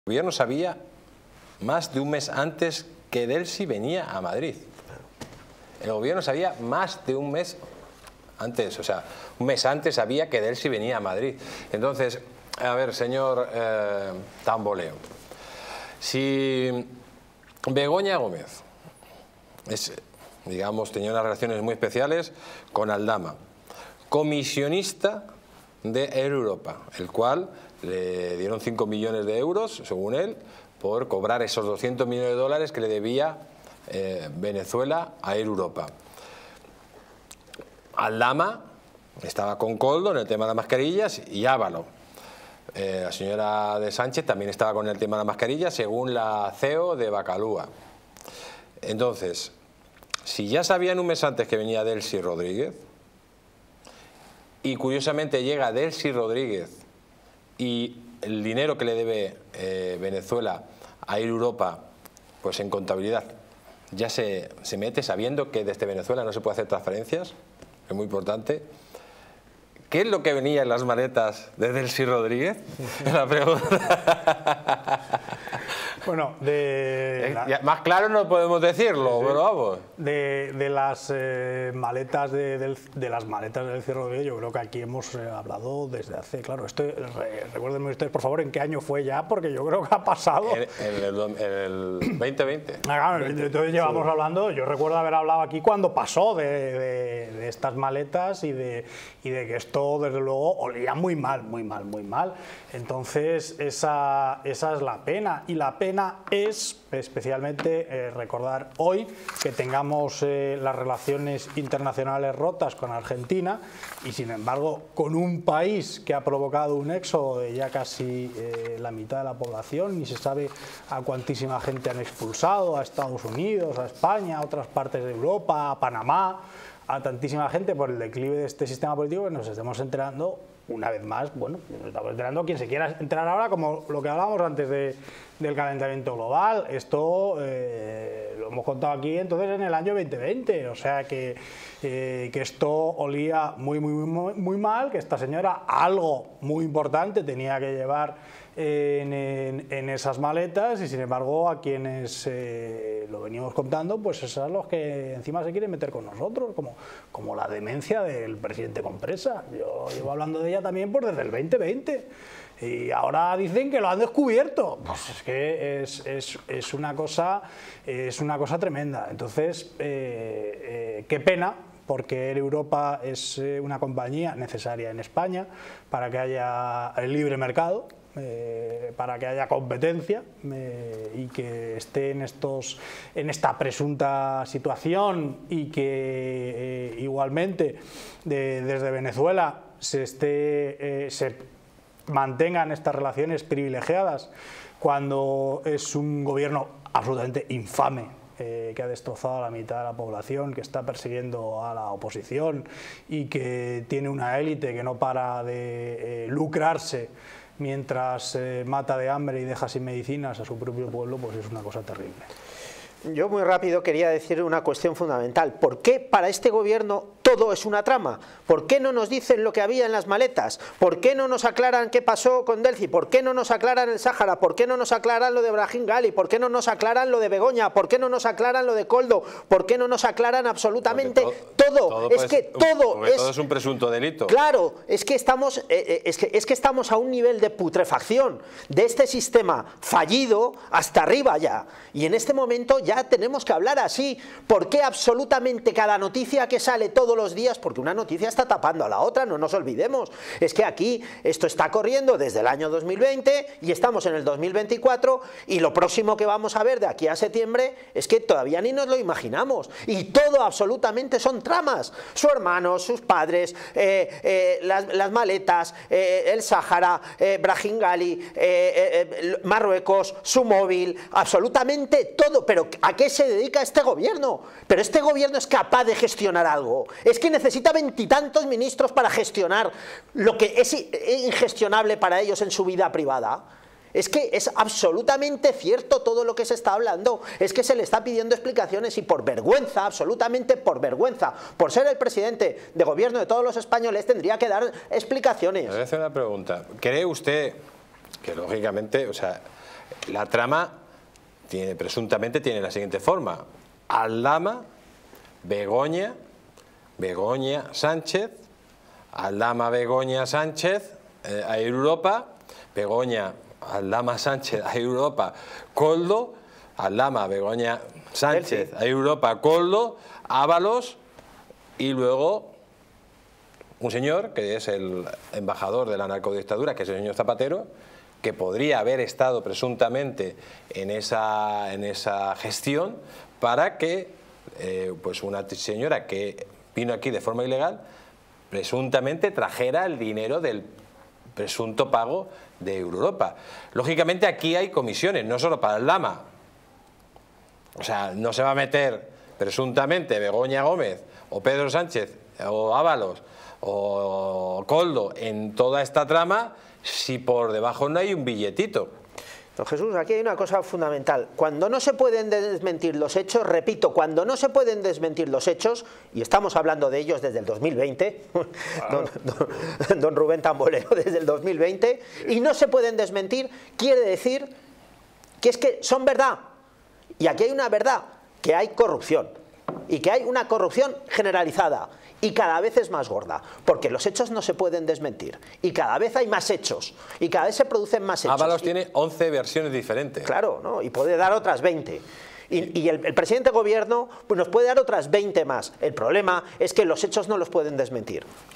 El gobierno sabía más de un mes antes que Delcy venía a Madrid. El gobierno sabía más de un mes antes, o sea, un mes antes sabía que Delcy venía a Madrid. Entonces, a ver, señor Tamboleo, si Begoña Gómez digamos, tenía unas relaciones muy especiales con Aldama, comisionista de Air Europa, el cual le dieron 5 millones de euros, según él, por cobrar esos 200 millones de dólares que le debía Venezuela a Air Europa. Aldama estaba con Koldo en el tema de las mascarillas y Ábalos. La señora de Sánchez también estaba con el tema de las mascarillas, según la CEO de Bacalúa. Entonces, si ya sabían un mes antes que venía Delcy Rodríguez, y curiosamente llega Delcy Rodríguez y el dinero que le debe Venezuela a Air Europa, pues en contabilidad ya se mete sabiendo que desde Venezuela no se puede hacer transferencias, es muy importante. ¿Qué es lo que venía en las maletas de Delcy Rodríguez? La pregunta. Bueno, más claro no podemos decirlo, sí, pero vamos. De las maletas de las maletas de Delcy Rodríguez, yo creo que aquí hemos hablado desde hace, claro, recuérdenme ustedes por favor en qué año fue ya, porque yo creo que ha pasado. En el 2020. Claro, entonces llevamos hablando, yo recuerdo haber hablado aquí cuando pasó de estas maletas y de que esto desde luego olía muy mal, muy mal, muy mal. Entonces esa es la pena, y la pena es especialmente recordar hoy que tengamos las relaciones internacionales rotas con Argentina, y sin embargo con un país que ha provocado un éxodo de ya casi la mitad de la población, y se sabe a cuantísima gente han expulsado, a Estados Unidos, a España, a otras partes de Europa, a Panamá, a tantísima gente por el declive de este sistema político, que nos estemos enterando una vez más. Bueno, nos estamos enterando quien se quiera enterar ahora, como lo que hablábamos antes del calentamiento global. Esto lo hemos contado aquí entonces en el año 2020, o sea que esto olía muy mal, que esta señora algo muy importante tenía que llevar en esas maletas, y sin embargo a quienes lo venimos contando, pues esos son los que encima se quieren meter con nosotros, como la demencia del presidente Compresa. Yo llevo hablando de ella también pues desde el 2020 y ahora dicen que lo han descubierto. Pues es que es una cosa tremenda. Entonces qué pena, porque Air Europa es una compañía necesaria en España para que haya el libre mercado, para que haya competencia, y que esté en esta presunta situación, y que igualmente desde Venezuela se mantengan estas relaciones privilegiadas cuando es un gobierno absolutamente infame, que ha destrozado a la mitad de la población, que está persiguiendo a la oposición y que tiene una élite que no para de lucrarse mientras mata de hambre y deja sin medicinas a su propio pueblo. Pues es una cosa terrible. Yo muy rápido quería decir una cuestión fundamental. ¿Por qué para este gobierno todo es una trama? ¿Por qué no nos dicen lo que había en las maletas? ¿Por qué no nos aclaran qué pasó con Delcy? ¿Por qué no nos aclaran el Sáhara? ¿Por qué no nos aclaran lo de Brahim Gali? ¿Por qué no nos aclaran lo de Begoña? ¿Por qué no nos aclaran lo de Koldo? ¿Por qué no nos aclaran absolutamente todo? Es que todo es un presunto delito. Claro, es que estamos a un nivel de putrefacción de este sistema fallido hasta arriba ya. Y en este momento ya tenemos que hablar así. ¿Por qué absolutamente cada noticia que sale todos los días? Porque una noticia está tapando a la otra, no nos olvidemos. Es que aquí esto está corriendo desde el año 2020 y estamos en el 2024, y lo próximo que vamos a ver de aquí a septiembre es que todavía ni nos lo imaginamos. Y todo absolutamente son tramas. Su hermano, sus padres, las maletas, el Sáhara, Brahim Gali, Marruecos, su móvil, absolutamente todo. Pero ¿a qué se dedica este gobierno? Pero este gobierno es capaz de gestionar algo. Es que necesita 20 y tantos ministros para gestionar lo que es ingestionable para ellos en su vida privada. Es que es absolutamente cierto todo lo que se está hablando. Es que se le está pidiendo explicaciones, y por vergüenza, absolutamente por vergüenza, por ser el presidente de gobierno de todos los españoles, tendría que dar explicaciones. Le voy a hacer una pregunta. ¿Cree usted que lógicamente, o sea, La trama presuntamente tiene la siguiente forma: Aldama, Begoña Sánchez, Aldama, Begoña Sánchez, a Europa, Begoña, Aldama Sánchez, a Europa, Koldo, Aldama, Begoña Sánchez, a Europa, Koldo, Ábalos, y luego un señor que es el embajador de la narcodictadura, que es el señor Zapatero, que podría haber estado presuntamente en esa gestión para que pues una señora que vino aquí de forma ilegal presuntamente trajera el dinero del presunto pago de Europa. Lógicamente aquí hay comisiones, no solo para el Lama. O sea, no se va a meter presuntamente Begoña Gómez o Pedro Sánchez o Ábalos o Koldo en toda esta trama si por debajo no hay un billetito. Don Jesús, aquí hay una cosa fundamental. Cuando no se pueden desmentir los hechos, repito, cuando no se pueden desmentir los hechos, y estamos hablando de ellos desde el 2020, don Rubén Tamboleo, desde el 2020, y no se pueden desmentir, quiere decir que es que son verdad. Y aquí hay una verdad, que hay corrupción, y que hay una corrupción generalizada, y cada vez es más gorda, porque los hechos no se pueden desmentir, y cada vez hay más hechos, y cada vez se producen más hechos. Ábalos tiene 11 versiones diferentes. Claro, ¿no? Y puede dar otras 20. Y el presidente de gobierno pues nos puede dar otras 20 más. El problema es que los hechos no los pueden desmentir.